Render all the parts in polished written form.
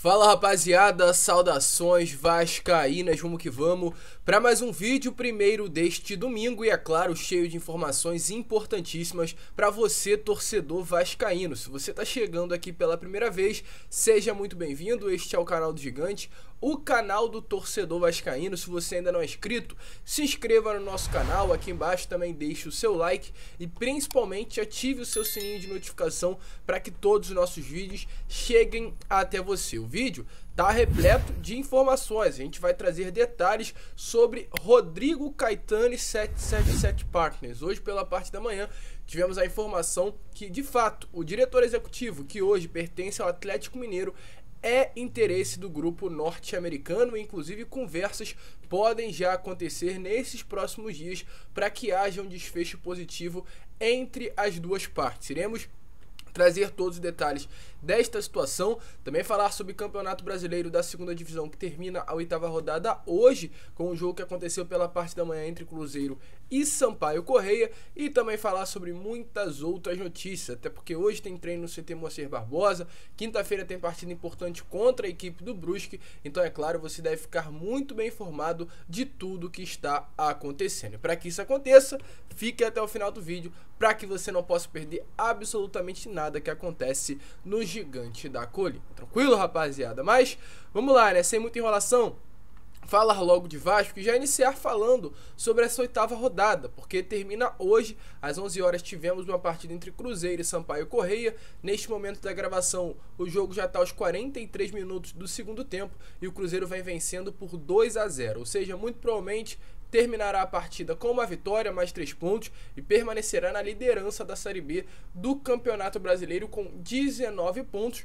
Fala rapaziada, saudações vascaínas, vamos que vamos para mais um vídeo, primeiro deste domingo e é claro, cheio de informações importantíssimas para você torcedor vascaíno. Se você está chegando aqui pela primeira vez, seja muito bem-vindo, este é o canal do Gigante, o canal do torcedor vascaíno. Se você ainda não é inscrito, se inscreva no nosso canal, aqui embaixo também deixe o seu like e principalmente ative o seu sininho de notificação para que todos os nossos vídeos cheguem até você. O vídeo tá repleto de informações, a gente vai trazer detalhes sobre Rodrigo Caetano e 777 Partners. Hoje pela parte da manhã tivemos a informação que de fato o diretor executivo, que hoje pertence ao Atlético Mineiro, é interesse do grupo norte-americano, inclusive conversas podem já acontecer nesses próximos dias para que haja um desfecho positivo entre as duas partes. Iremos trazer todos os detalhes desta situação, também falar sobre o Campeonato Brasileiro da Segunda Divisão, que termina a 8ª rodada hoje, com o jogo que aconteceu pela parte da manhã entre Cruzeiro e Sampaio Corrêa, e também falar sobre muitas outras notícias, até porque hoje tem treino no CT Moacir Barbosa, quinta-feira tem partida importante contra a equipe do Brusque, então é claro, você deve ficar muito bem informado de tudo que está acontecendo. Para que isso aconteça, fique até o final do vídeo, para que você não possa perder absolutamente nada que acontece no Gigante da Colina. Tranquilo, rapaziada? Mas vamos lá, né? Sem muita enrolação, falar logo de Vasco e já iniciar falando sobre essa 8ª rodada, porque termina hoje, às 11 horas tivemos uma partida entre Cruzeiro e Sampaio Corrêa. Neste momento da gravação, o jogo já está aos 43 minutos do segundo tempo e o Cruzeiro vem vencendo por 2-0, ou seja, muito provavelmente terminará a partida com uma vitória, mais 3 pontos e permanecerá na liderança da Série B do Campeonato Brasileiro com 19 pontos.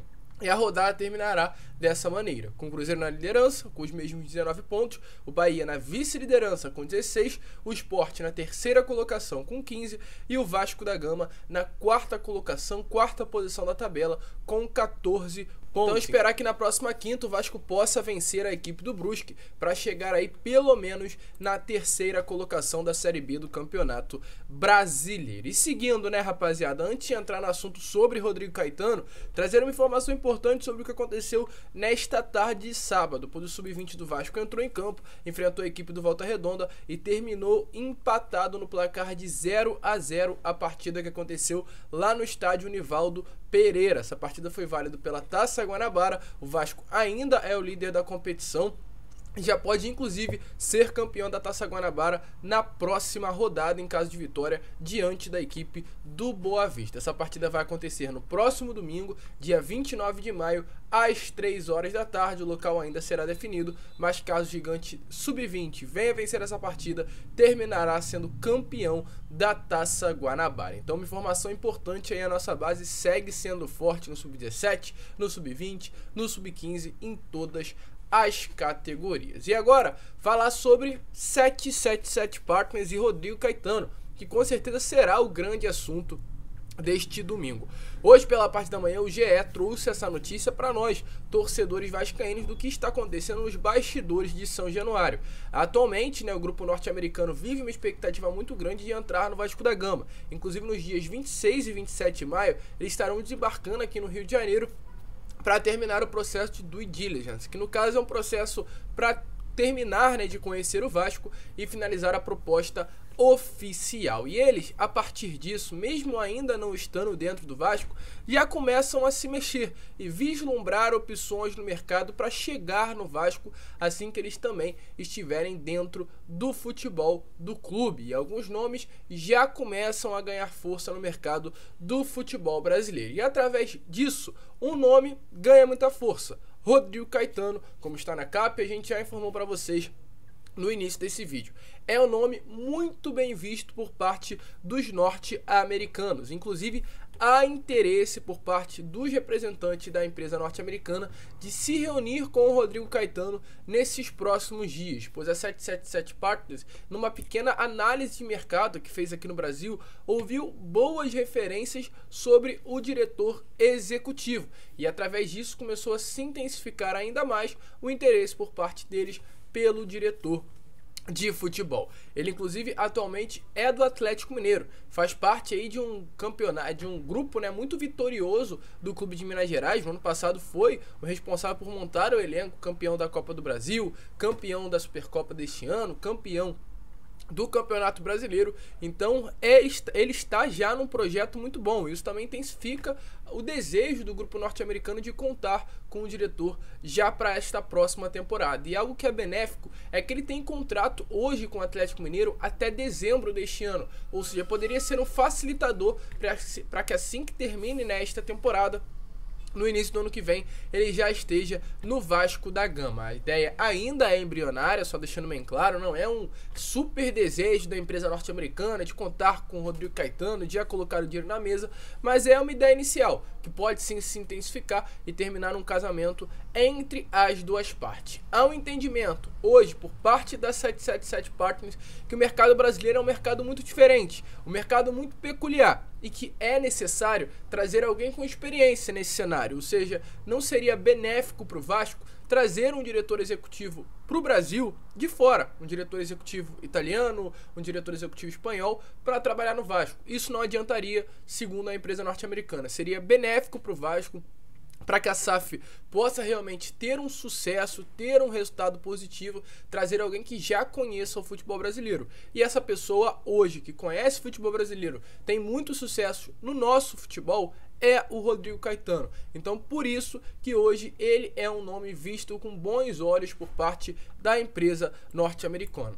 E a rodada terminará dessa maneira, com o Cruzeiro na liderança, com os mesmos 19 pontos, o Bahia na vice-liderança com 16, o Sport na 3ª colocação com 15 e o Vasco da Gama na 4ª colocação, 4ª posição da tabela com 14 pontos. Então esperar que na próxima quinta o Vasco possa vencer a equipe do Brusque para chegar aí pelo menos na 3ª colocação da Série B do Campeonato Brasileiro. E seguindo, né, rapaziada, antes de entrar no assunto sobre Rodrigo Caetano, trazer uma informação importante sobre o que aconteceu nesta tarde de sábado, pois o Sub-20 do Vasco entrou em campo, enfrentou a equipe do Volta Redonda e terminou empatado no placar de 0-0 a partida que aconteceu lá no estádio Nivaldo Pereira. Essa partida foi válida pela Taça Guanabara. O Vasco ainda é o líder da competição e já pode inclusive ser campeão da Taça Guanabara na próxima rodada em caso de vitória diante da equipe do Boa Vista. Essa partida vai acontecer no próximo domingo, dia 29 de maio, às 3 horas da tarde. O local ainda será definido, mas caso o Gigante Sub-20 venha vencer essa partida, terminará sendo campeão da Taça Guanabara. Então uma informação importante aí, a nossa base segue sendo forte no Sub-17, no Sub-20, no Sub-15, em todas as categorias. E agora, falar sobre 777 Partners e Rodrigo Caetano, que com certeza será o grande assunto deste domingo. Hoje, pela parte da manhã, o GE trouxe essa notícia para nós, torcedores vascaínos, do que está acontecendo nos bastidores de São Januário. Atualmente, né, o grupo norte-americano vive uma expectativa muito grande de entrar no Vasco da Gama. Inclusive, nos dias 26 e 27 de maio, eles estarão desembarcando aqui no Rio de Janeiro para terminar o processo de due diligence, que no caso é um processo para terminar, né, de conhecer o Vasco e finalizar a proposta oficial. E eles, a partir disso, mesmo ainda não estando dentro do Vasco, já começam a se mexer e vislumbrar opções no mercado para chegar no Vasco assim que eles também estiverem dentro do futebol do clube. E alguns nomes já começam a ganhar força no mercado do futebol brasileiro. E através disso, um nome ganha muita força: Rodrigo Caetano. Como está na capa, a gente já informou para vocês no início desse vídeo. É um nome muito bem visto por parte dos norte-americanos. Inclusive, há interesse por parte dos representantes da empresa norte-americana de se reunir com o Rodrigo Caetano nesses próximos dias, pois a 777 Partners, numa pequena análise de mercado que fez aqui no Brasil, ouviu boas referências sobre o diretor executivo e através disso começou a se intensificar ainda mais o interesse por parte deles pelo diretor de futebol. Ele inclusive atualmente é do Atlético Mineiro, faz parte aí de um campeonato, de um grupo, né, muito vitorioso do clube de Minas Gerais. No ano passado foi o responsável por montar o elenco, campeão da Copa do Brasil, campeão da Supercopa deste ano, campeão do Campeonato Brasileiro. Então ele está já num projeto muito bom. Isso também intensifica o desejo do grupo norte-americano de contar com o diretor já para esta próxima temporada. E algo que é benéfico é que ele tem contrato hoje com o Atlético Mineiro até dezembro deste ano, ou seja, poderia ser um facilitador para que assim que termine nesta temporada, no início do ano que vem, ele já esteja no Vasco da Gama. A ideia ainda é embrionária, só deixando bem claro, não é um super desejo da empresa norte-americana de contar com o Rodrigo Caetano, de já colocar o dinheiro na mesa, mas é uma ideia inicial, que pode sim se intensificar e terminar num casamento entre as duas partes. Há um entendimento, hoje, por parte da 777 Partners, que o mercado brasileiro é um mercado muito diferente, um mercado muito peculiar, e que é necessário trazer alguém com experiência nesse cenário, ou seja, não seria benéfico para o Vasco trazer um diretor executivo para o Brasil de fora, um diretor executivo italiano, um diretor executivo espanhol, para trabalhar no Vasco. Isso não adiantaria, segundo a empresa norte-americana. Seria benéfico para o Vasco, para que a SAF possa realmente ter um sucesso, ter um resultado positivo, trazer alguém que já conheça o futebol brasileiro. E essa pessoa hoje, que conhece o futebol brasileiro, tem muito sucesso no nosso futebol, é o Rodrigo Caetano. Então, por isso que hoje ele é um nome visto com bons olhos por parte da empresa norte-americana,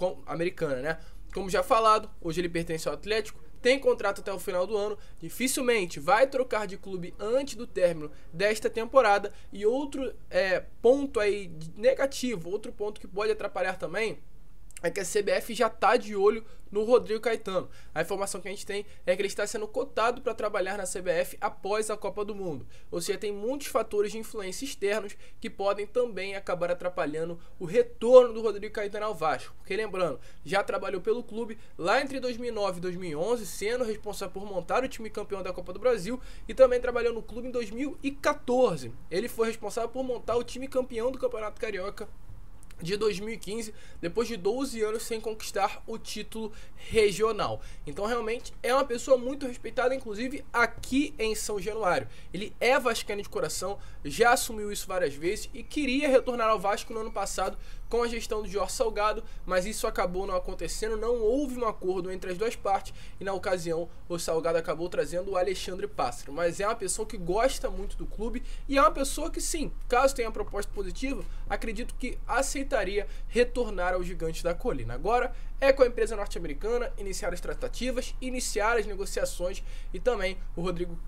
né? Como já falado, hoje ele pertence ao Atlético, tem contrato até o final do ano, dificilmente vai trocar de clube antes do término desta temporada. E outro ponto aí negativo, outro ponto que pode atrapalhar também, é que a CBF já está de olho no Rodrigo Caetano. A informação que a gente tem é que ele está sendo cotado para trabalhar na CBF após a Copa do Mundo. Ou seja, tem muitos fatores de influência externos que podem também acabar atrapalhando o retorno do Rodrigo Caetano ao Vasco. Porque lembrando, já trabalhou pelo clube lá entre 2009 e 2011, sendo responsável por montar o time campeão da Copa do Brasil, e também trabalhou no clube em 2014. Ele foi responsável por montar o time campeão do Campeonato Carioca de 2015, depois de 12 anos sem conquistar o título regional. Então realmente é uma pessoa muito respeitada, inclusive aqui em São Januário. Ele é vascaíno de coração, já assumiu isso várias vezes e queria retornar ao Vasco no ano passado com a gestão do Jorge Salgado, mas isso acabou não acontecendo, não houve um acordo entre as duas partes e na ocasião o Salgado acabou trazendo o Alexandre Pássaro. Mas é uma pessoa que gosta muito do clube e é uma pessoa que sim, caso tenha proposta positiva, acredito que aceitaria retornar ao Gigante da Colina. Agora é com a empresa norte-americana iniciar as tratativas, iniciar as negociações e também o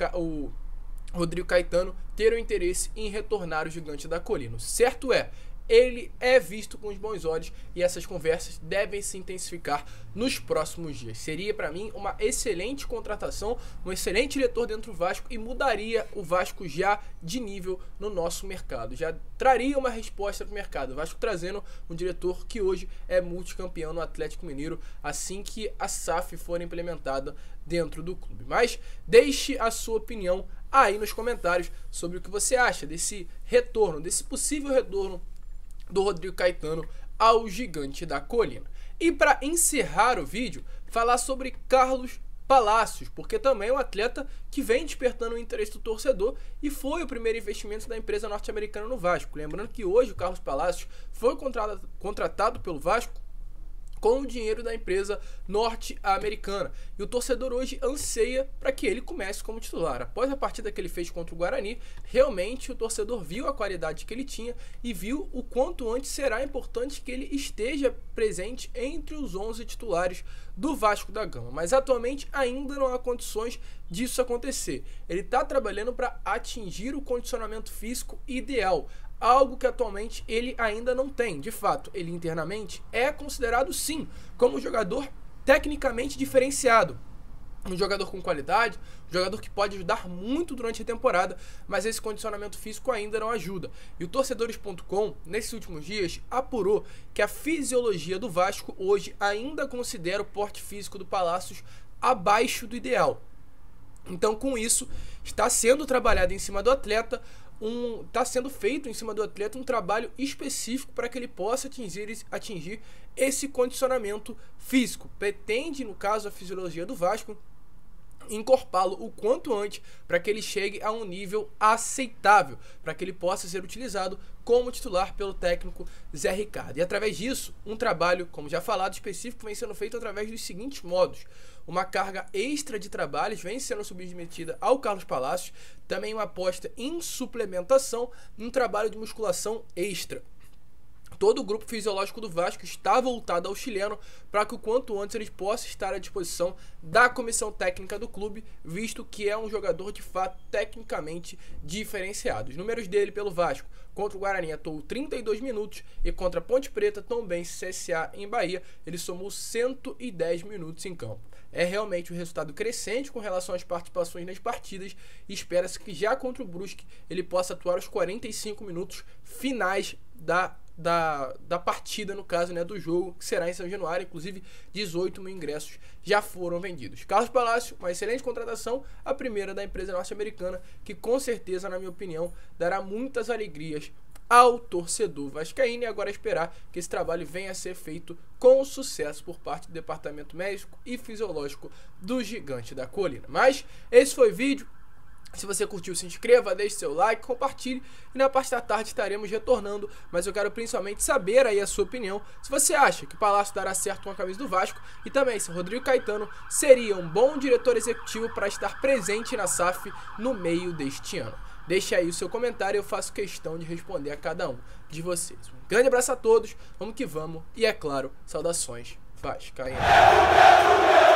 Rodrigo Caetano ter o interesse em retornar ao Gigante da Colina. Certo ele é visto com os bons olhos e essas conversas devem se intensificar nos próximos dias. Seria para mim uma excelente contratação, um excelente diretor dentro do Vasco e mudaria o Vasco já de nível no nosso mercado. Já traria uma resposta para o mercado. O Vasco trazendo um diretor que hoje é multicampeão no Atlético Mineiro assim que a SAF for implementada dentro do clube. Mas deixe a sua opinião aí nos comentários sobre o que você acha desse retorno, desse possível retorno do Rodrigo Caetano ao Gigante da Colina. E para encerrar o vídeo, falar sobre Carlos Palacios, porque também é um atleta que vem despertando o interesse do torcedor e foi o primeiro investimento da empresa norte-americana no Vasco. Lembrando que hoje o Carlos Palacios foi contratado pelo Vasco com o dinheiro da empresa norte-americana. E o torcedor hoje anseia para que ele comece como titular. Após a partida que ele fez contra o Guarani, realmente o torcedor viu a qualidade que ele tinha e viu o quanto antes será importante que ele esteja presente entre os 11 titulares do Vasco da Gama. Mas atualmente ainda não há condições disso acontecer. Ele está trabalhando para atingir o condicionamento físico ideal, algo que atualmente ele ainda não tem. De fato, ele internamente é considerado sim como um jogador tecnicamente diferenciado, um jogador com qualidade, um jogador que pode ajudar muito durante a temporada, mas esse condicionamento físico ainda não ajuda. E o Torcedores.com, nesses últimos dias, apurou que a fisiologia do Vasco hoje ainda considera o porte físico do Palacios abaixo do ideal. Então, com isso, está sendo trabalhado em cima do atleta tá sendo feito em cima do atleta um trabalho específico para que ele possa atingir esse condicionamento físico. Pretende, no caso, a fisiologia do Vasco, encorpá-lo o quanto antes para que ele chegue a um nível aceitável, para que ele possa ser utilizado como titular pelo técnico Zé Ricardo. E através disso, um trabalho, como já falado, específico vem sendo feito através dos seguintes modos. Uma carga extra de trabalhos vem sendo submetida ao Carlos Palácios, também uma aposta em suplementação, um trabalho de musculação extra. Todo o grupo fisiológico do Vasco está voltado ao chileno para que o quanto antes ele possa estar à disposição da comissão técnica do clube, visto que é um jogador de fato tecnicamente diferenciado. Os números dele pelo Vasco: contra o Guarani atuou 32 minutos e contra a Ponte Preta, Tombense, CSA em Bahia, ele somou 110 minutos em campo. É realmente um resultado crescente com relação às participações nas partidas e espera-se que já contra o Brusque ele possa atuar os 45 minutos finais da partida, no caso, né, do jogo, que será em São Januário. Inclusive 18 mil ingressos já foram vendidos. Carlos Palácio, uma excelente contratação, a primeira da empresa norte-americana, que com certeza, na minha opinião, dará muitas alegrias ao torcedor vascaíno, e agora esperar que esse trabalho venha a ser feito com sucesso por parte do departamento médico e fisiológico do Gigante da Colina. Mas esse foi o vídeo. Se você curtiu, se inscreva, deixe seu like, compartilhe, e na parte da tarde estaremos retornando, mas eu quero principalmente saber aí a sua opinião, se você acha que o Palácio dará certo com a camisa do Vasco, e também se Rodrigo Caetano seria um bom diretor executivo para estar presente na SAF no meio deste ano. Deixe aí o seu comentário e eu faço questão de responder a cada um de vocês. Um grande abraço a todos, vamos que vamos, e é claro, saudações vascaínas.